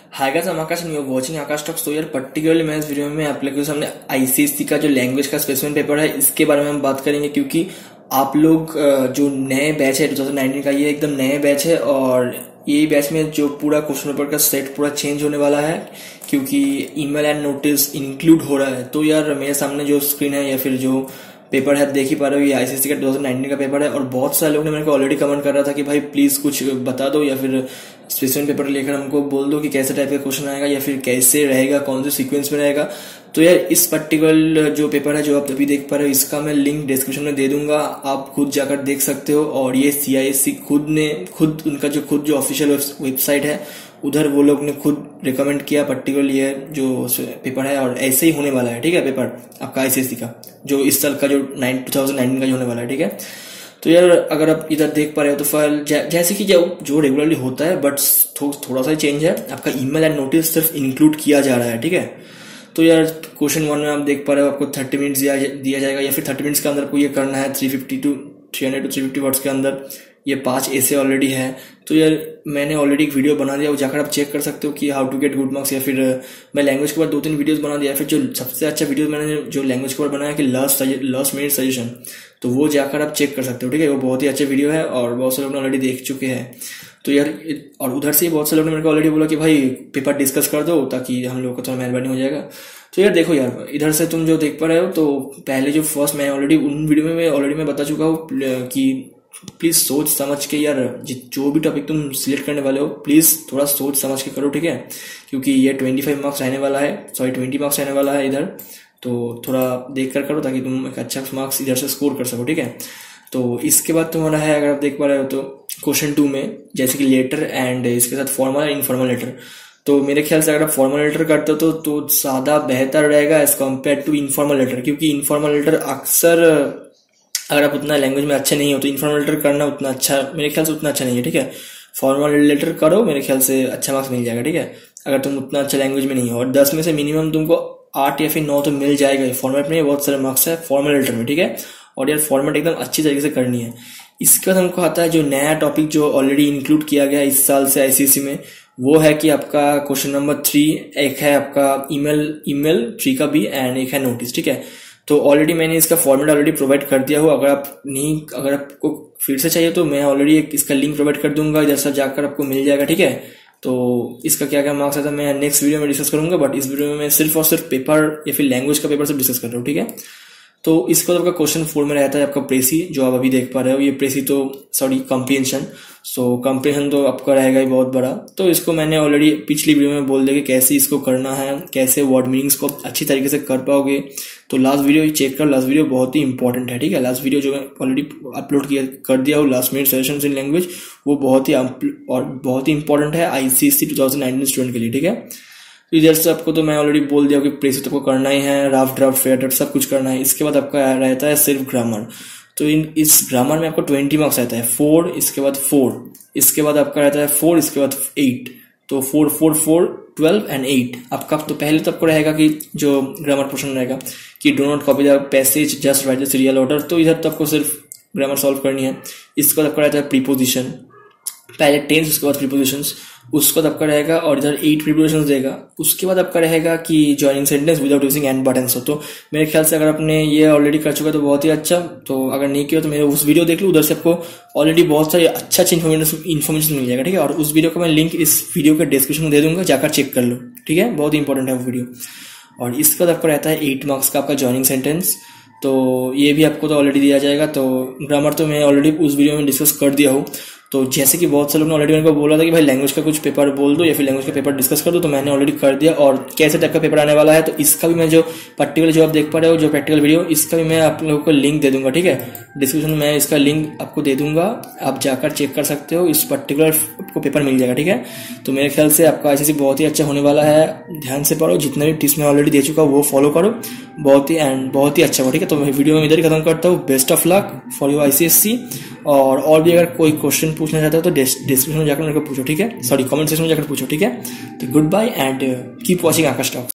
Hi guys, I am Akash and you are watching Akash talks. तो यार particularly मैं इस वीडियो में आप लोगों के सामने आईसीएसई का जो लैंग्वेज का स्पेसिमेंट पेपर है इसके बारे में हम बात करेंगे, क्योंकि आप लोग जो नए बैच है 2019 का, ये एकदम नए बैच है और यही बैच में जो पूरा क्वेश्चन पेपर का सेट पूरा चेंज होने वाला है, क्योंकि ईमेल एंड नोटिस इंक्लूड हो रहा है। तो यार मेरे सामने जो स्क्रीन है या फिर जो पेपर है देख ही पा रहे हो, ये आईसीएसई का 2019 का पेपर है। और बहुत सारे लोगों ने मेरे को ऑलरेडी कमेंट कर रहा था कि भाई प्लीज कुछ बता दो या फिर स्पेसिमेंट पेपर लेकर हमको बोल दो कि कैसे टाइप का क्वेश्चन आएगा या फिर कैसे रहेगा, कौन से सीक्वेंस में रहेगा। तो यार इस पर्टिकुलर जो पेपर है जो आप अभी देख पा रहे हो, इसका मैं लिंक डिस्क्रिप्शन में दे दूंगा, आप खुद जाकर देख सकते हो। और ये सीआईएससी खुद उनका जो ऑफिशियल वेबसाइट है उधर वो लोग ने खुद रिकमेंड किया पर्टिकुलर ये जो पेपर है, और ऐसे ही होने वाला है। ठीक है, पेपर आपका आईसीएसई का जो इस साल का जो 2019 का जो होने वाला है। ठीक है, तो यार अगर आप इधर देख पा रहे हो तो फाइल जैसे कि जो रेगुलरली होता है, बट थोड़ा सा चेंज है। आपका ईमेल एंड नोटिस सिर्फ इंक्लूड किया जा रहा है। ठीक है, तो यार क्वेश्चन 1 में आप देख पा रहे हो, आपको 30 मिनट्स दिया जाएगा या फिर 30 मिनट्स के अंदर आपको ये करना है। 300 to 350 वर्ड्स के अंदर ये 5 ऐसे ऑलरेडी है। तो यार मैंने ऑलरेडी एक वीडियो बना दिया, वो जाकर आप चेक कर सकते हो कि how to get good marks, या फिर मैं लैंग्वेज के बाद 2-3 वीडियोस बना दिया। फिर जो सबसे अच्छा वीडियो मैंने जो लैंग्वेज के बाद बनाया कि लास्ट मिनट सजेशन, तो वो जाकर आप चेक कर सकते हो। ठीक है, वो बहुत ही अच्छा वीडियो है और बहुत से लोग ने ऑलरेडी देख चुके हैं। तो यार और उधर से बहुत से लोग ने मेरे को ऑलरेडी बोला कि भाई पेपर डिस्कस कर दो ताकि हम लोग को थोड़ा मेहरबानी हो जाएगा। तो यार देखो यार, इधर से तुम जो देख पा रहे हो, तो पहले जो फर्स्ट मैं ऑलरेडी उन वीडियो में ऑलरेडी मैं बता चुका हूँ कि प्लीज सोच समझ के यार जो भी टॉपिक तुम सिलेक्ट करने वाले हो प्लीज थोड़ा सोच समझ के करो। ठीक है, क्योंकि ये 25 मार्क्स रहने वाला है, 20 मार्क्स रहने वाला है इधर, तो थोड़ा देख कर करो ताकि तुम एक अच्छा मार्क्स इधर से स्कोर कर सको। ठीक है, तो इसके बाद तुम्हारा है, अगर आप देख पा रहे हो तो क्वेश्चन 2 में जैसे कि लेटर एंड इसके साथ फॉर्मल एंड इनफॉर्मल लेटर। तो मेरे ख्याल से अगर आप फॉर्मल लेटर करते हो तो ज्यादा बेहतर रहेगा as compare to informal letter, क्योंकि इनफॉर्मल लेटर अक्सर अगर आप उतना लैंग्वेज में अच्छे नहीं हो तो इनफॉर्मल लेटर करना उतना अच्छा, मेरे ख्याल से उतना अच्छा नहीं है। ठीक है, फॉर्मल लेटर करो, मेरे ख्याल से अच्छा मार्क्स मिल जाएगा। ठीक है, अगर तुम उतना अच्छा लैंग्वेज में नहीं हो, और 10 में से मिनिमम तुमको 8 या फिर 9 तो मिल जाएगा। फॉर्मेट में बहुत सारे मार्क्स है फॉर्मल लेटर में। ठीक है, और यार फॉर्मेट एकदम अच्छी तरीके से करनी है। इसके बाद हमको आता है जो नया टॉपिक जो ऑलरेडी इंक्लूड किया गया इस साल से आईसीएसई में, वो है कि आपका क्वेश्चन नंबर 3 एक है आपका ईमेल 3 का भी, एंड एक है नोटिस। ठीक है, तो ऑलरेडी मैंने इसका फॉर्मेट ऑलरेडी प्रोवाइड कर दिया हो। अगर आपको फिर से चाहिए तो मैं ऑलरेडी इसका लिंक प्रोवाइड कर दूंगा, इधर से जाकर आपको मिल जाएगा। ठीक है, तो इसका क्या क्या मार्क्स आता है मैं नेक्स्ट वीडियो में डिस्कस करूंगा, बट इस वीडियो में मैं सिर्फ और सिर्फ पेपर या फिर लैंग्वेज का पेपर से डिस्कस कर रहा हूँ। ठीक है, तो इसके बाद आपका क्वेश्चन 4 में रहता है आपका प्रेसी, जो आप अभी देख पा रहे हो। ये प्रेसी तो कॉम्प्रिहेंशन, कॉम्प्रिहेंशन तो आपका रहेगा ही बहुत बड़ा। तो इसको मैंने ऑलरेडी पिछली वीडियो में बोल दिया कि कैसे इसको करना है, कैसे वर्ड मीनिंग्स को अच्छी तरीके से कर पाओगे। तो लास्ट वीडियो चेक कर, लास्ट वीडियो बहुत ही इंपॉर्टेंट है। ठीक है, लास्ट वीडियो जो मैं ऑलरेडी अपलोड कर दिया हूँ, last minute suggestions in language, वो बहुत ही इंपॉर्टेंट है आईसीएसई 2019 स्टूडेंट के लिए। ठीक है, तो इधर से आपको तो मैं ऑलरेडी बोल दिया कि प्रेसी तो आपको करना ही है, राफ ड्राफ्ट, फेयर ड्राफ्ट सब कुछ करना है। इसके बाद आपका रहता है सिर्फ ग्रामर। तो इस ग्रामर में आपको 20 मार्क्स रहता है, 4 इसके बाद 4 इसके बाद आपका रहता है 4 इसके बाद 8, तो 4 4 4 12 एंड 8 आपका। तो पहले तो आपको रहेगा कि जो ग्रामर पोर्शन रहेगा कि do not copy the passage, just write the serial order. तो इधर तो आपको सिर्फ ग्रामर सॉल्व करनी है। इसके बाद आपका रहता है प्रीपोजिशन, पहले टेंस उसके बाद प्रीपोजिशंस, उसके बाद आपका रहेगा, और इधर 8 प्रीपोजिशंस देगा। उसके बाद आपका रहेगा कि joining sentence without using and but and so. तो मेरे ख्याल से अगर आपने ये ऑलरेडी कर चुका तो बहुत ही अच्छा, तो अगर नहीं किया तो मेरे उस वीडियो देख लो, उधर से आपको ऑलरेडी बहुत सारी अच्छा इन्फॉर्मेशन मिल जाएगा। ठीक है, और उस वीडियो का मैं लिंक इस वीडियो के डिस्क्रिप्शन में दे दूंगा, जाकर चेक कर लो। ठीक है, बहुत ही इंपॉर्टेंट है वो वीडियो। और इसके बाद आपको रहता है 8 मार्क्स का आपका जॉइनिंग सेंटेंस, तो ये भी आपको तो ऑलरेडी दिया जाएगा। तो ग्रामर तो मैं ऑलरेडी उस वीडियो में डिस्कस कर दिया हूँ। तो जैसे कि बहुत से लोगों ने ऑलरेडी मेरे को बोला था कि भाई लैंग्वेज का कुछ पेपर बोल दो या फिर लैंग्वेज का पेपर डिस्कस कर दो, तो मैंने ऑलरेडी कर दिया। और कैसे टाइप का पेपर आने वाला है, तो इसका भी मैं जो पर्टिकुलर जो आप देख पा रहे हो जो प्रैक्टिकल वीडियो, इसका भी मैं आप लोगों को लिंक दे दूंगा। ठीक है, डिस्क्रिप्शन में इसका लिंक आपको दे दूंगा, आप जाकर चेक कर सकते हो, इस पर्टिकुलर आपको पेपर मिल जाएगा। ठीक है, तो मेरे ख्याल से आपका आईसीएसई बहुत ही अच्छा होने वाला है। ध्यान से पढ़ो, जितने भी टिप्स मैं ऑलरेडी दे चुका हूँ वो फॉलो करो, बहुत ही अच्छा हो। ठीक है, तो मैं वीडियो में इधर ही खत्म करता हूँ। Best of luck for your ICSE. और भी अगर कोई क्वेश्चन पूछना चाहते हो तो डिस्क्रिप्शन में जाकर मेरे को पूछो। ठीक है, कमेंट सेक्शन में जाकर पूछो। ठीक है, तो good bye and keep watching Akash talks.